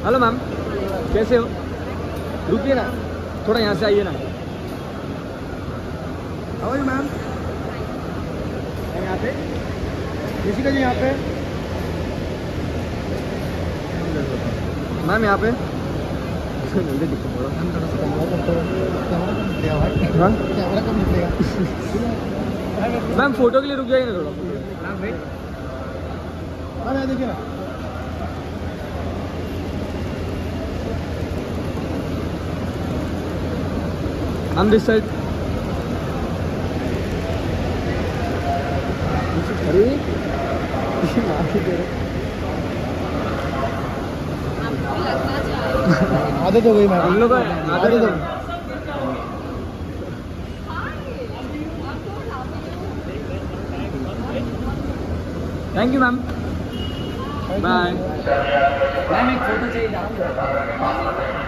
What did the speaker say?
Hello ma'am, कैसे हो? रुकिए ना, थोड़ा यहाँ से आइए ना। आओ मैम, यहाँ पे किसी का जी यहाँ पे मैम, यहाँ पे जल्दी दिखो थोड़ा। हाँ मैम, फोटो के लिए रुक जाइए ना थोड़ा। हाँ देखिए ना। हम दिस साइड। अरे आदत हो गई मैम, हम लोग आदत हो। Thank you ma'am, bye. Ma'am एक फोटो चाहिए।